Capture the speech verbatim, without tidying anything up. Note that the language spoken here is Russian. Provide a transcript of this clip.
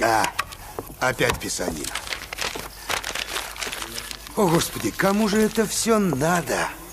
А, опять писанина. О, Господи, кому же это все надо?